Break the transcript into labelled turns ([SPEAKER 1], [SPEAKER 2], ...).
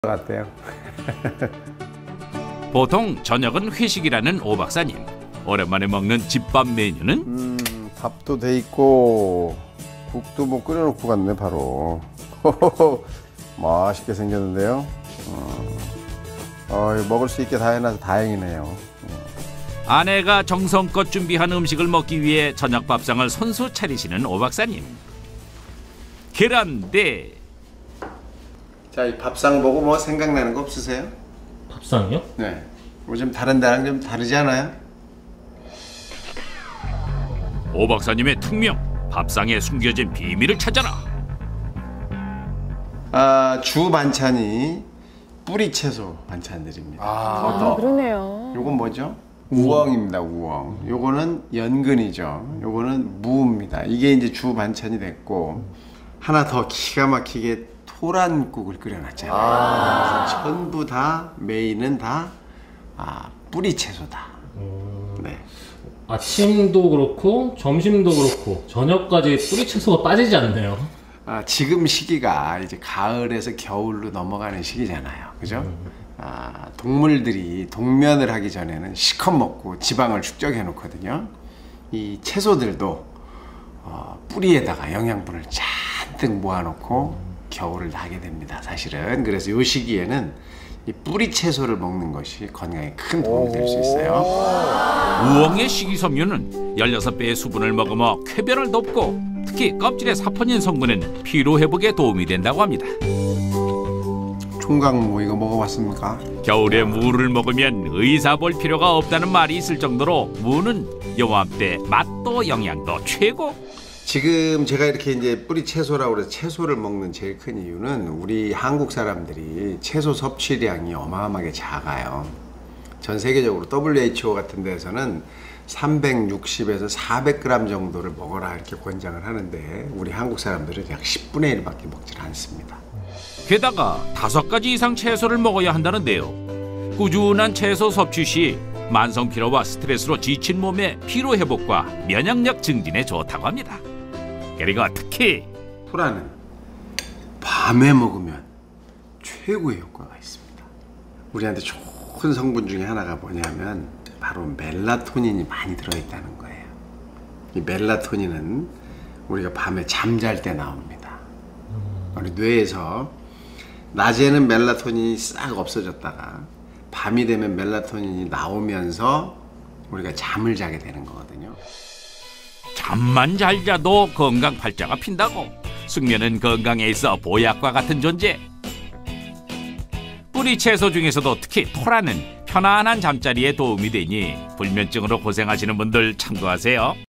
[SPEAKER 1] 같아요.
[SPEAKER 2] 보통 저녁은 회식이라는 오 박사님. 오랜만에 먹는 집밥 메뉴는?
[SPEAKER 1] 밥도 돼 있고 국도 뭐 끓여놓고 갔네 바로. 맛있게 생겼는데요. 먹을 수 있게 다 해놔서 다행이네요.
[SPEAKER 2] 아내가 정성껏 준비한 음식을 먹기 위해 저녁 밥상을 손수 차리시는 오 박사님. 그런데
[SPEAKER 1] 자, 이 밥상 보고 뭐 생각나는 거 없으세요?
[SPEAKER 3] 밥상이요?
[SPEAKER 1] 네. 요즘 다른 데랑 좀 다르지 않아요?
[SPEAKER 2] 오 박사님의 특명, 밥상에 숨겨진 비밀을 찾아라.
[SPEAKER 1] 주 반찬이 뿌리채소 반찬들입니다.
[SPEAKER 4] 그러네요.
[SPEAKER 1] 요건 뭐죠? 우엉입니다. 우엉. 요거는 연근이죠. 요거는 무입니다. 이게 이제 주 반찬이 됐고, 하나 더 기가 막히게 토란국을 끓여놨잖아요. 그래서 전부 다 메인은 다 뿌리채소다. 네.
[SPEAKER 3] 아침도 그렇고 점심도 그렇고 저녁까지 뿌리채소가 빠지지 않네요.
[SPEAKER 1] 지금 시기가 이제 가을에서 겨울로 넘어가는 시기잖아요. 그죠? 동물들이 동면을 하기 전에는 실컷 먹고 지방을 축적해 놓거든요. 이 채소들도 뿌리에다가 영양분을 잔뜩 모아놓고 겨울을 나게 됩니다. 사실은. 그래서 이 시기에는 이 뿌리 채소를 먹는 것이 건강에 큰 도움이 될 수 있어요.
[SPEAKER 2] 우엉의 식이섬유는 16배의 수분을 머금어 쾌변을 돕고 특히 껍질의 사포닌 성분은 피로 회복에 도움이 된다고 합니다.
[SPEAKER 1] 총각무 이거 먹어봤습니까?
[SPEAKER 2] 겨울에 무를 먹으면 의사 볼 필요가 없다는 말이 있을 정도로 무는 요맘때 맛도 영양도 최고.
[SPEAKER 1] 지금 제가 이렇게 이제 뿌리 채소라고 해서 채소를 먹는 제일 큰 이유는 우리 한국 사람들이 채소 섭취량이 어마어마하게 작아요. 전 세계적으로 WHO 같은 데서는 360에서 400g 정도를 먹어라 이렇게 권장을 하는데 우리 한국 사람들은 약 10분의 1밖에 먹질 않습니다.
[SPEAKER 2] 게다가 5가지 이상 채소를 먹어야 한다는데요. 꾸준한 채소 섭취 시 만성 피로와 스트레스로 지친 몸의 피로 회복과 면역력 증진에 좋다고 합니다. 그리고 특히
[SPEAKER 1] 토라는 밤에 먹으면 최고의 효과가 있습니다. 우리한테 좋은 성분 중에 하나가 뭐냐면 바로 멜라토닌이 많이 들어있다는 거예요. 이 멜라토닌은 우리가 밤에 잠잘 때 나옵니다. 우리 뇌에서 낮에는 멜라토닌이 싹 없어졌다가 밤이 되면 멜라토닌이 나오면서 우리가 잠을 자게 되는 거거든요.
[SPEAKER 2] 잠만 잘 자도 건강 팔자가 핀다고. 숙면은 건강에 있어 보약과 같은 존재. 뿌리 채소 중에서도 특히 토라는 편안한 잠자리에 도움이 되니 불면증으로 고생하시는 분들 참고하세요.